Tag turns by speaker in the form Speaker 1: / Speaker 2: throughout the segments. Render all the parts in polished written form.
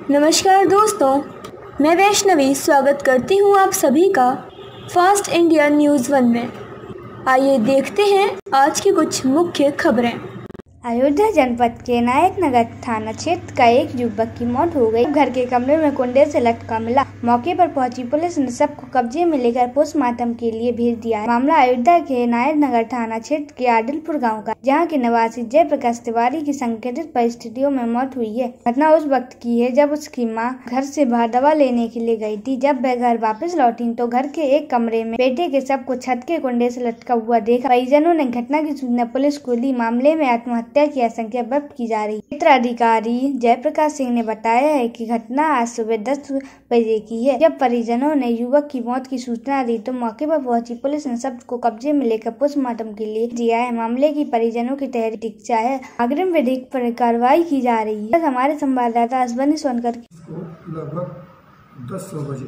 Speaker 1: नमस्कार दोस्तों, मैं वैष्णवी स्वागत करती हूँ आप सभी का फास्ट इंडिया न्यूज़ 1 में। आइए देखते हैं आज की कुछ मुख्य खबरें।
Speaker 2: अयोध्या जनपद के नायक नगर थाना क्षेत्र का एक युवक की मौत हो गई। घर के कमरे में कुंडे से लटका मिला। मौके पर पहुंची पुलिस ने सबको कब्जे में लेकर पोस्टमार्टम के लिए भेज दिया है। मामला अयोध्या के नायक नगर थाना क्षेत्र के आदिलपुर गांव का, जहां के निवासी जयप्रकाश तिवारी की संकेतित परिस्थितियों में मौत हुई है। घटना उस वक्त की है जब उसकी मां घर से बाहर दवा लेने के लिए गई थी। जब वह घर वापस लौटी तो घर के एक कमरे में बेटे के शव को छत के कुंडे से लटका हुआ देखा। परिजनों ने घटना की सूचना पुलिस को दी। मामले में आत्महत्या की आशंका व्यक्त की जा रही है। क्षेत्र अधिकारी जयप्रकाश सिंह ने बताया है कि घटना आज सुबह 10 बजे की है। जब परिजनों ने युवक की मौत की सूचना दी तो मौके पर पहुंची पुलिस ने सब को कब्जे में लेकर पोस्टमार्टम के लिए दिया है। मामले की परिजनों की प्रतीक्षा है। अग्रिम विधिक पर कार्रवाई की जा रही है। हमारे संवाददाता अश्वनी सोनकर
Speaker 3: लगभग 10 बजे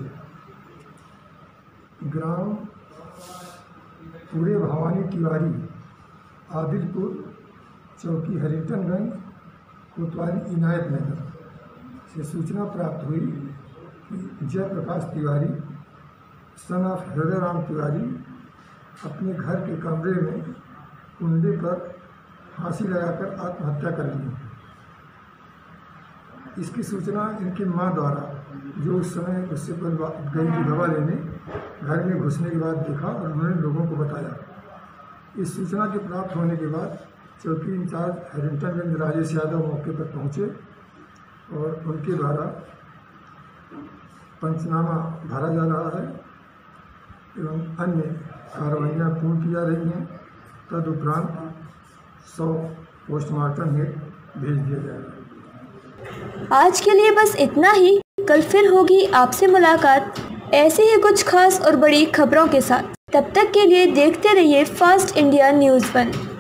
Speaker 3: ग्राम पूरे भवानी तिवारी आदिलपुर चौकी हरिटनगंज कोतवाली इनायत नगर से सूचना प्राप्त हुई कि जयप्रकाश तिवारी सन ऑफ हृदय राम तिवारी अपने घर के कमरे में कुंडे पर फांसी लगाकर आत्महत्या कर ली। इसकी सूचना इनकी मां द्वारा, जो उस समय उससे गई थी दवा लेने, घर में घुसने के बाद देखा और उन्होंने लोगों को बताया। इस सूचना के प्राप्त होने के बाद चौकी इंचार्ज हरिटनगंज राजेश यादव मौके पर पहुंचे और उनके द्वारा पंचनामा भरा जा रहा है एवं अन्य कार्रवाइयाँ पूर्ण की जा रही हैं। तदुपरांत 100 पोस्टमार्टम में भेज दिया जाएगा।
Speaker 1: आज के लिए बस इतना ही। कल फिर होगी आपसे मुलाकात ऐसे ही कुछ खास और बड़ी खबरों के साथ। तब तक के लिए देखते रहिए फास्ट इंडिया न्यूज़ 1।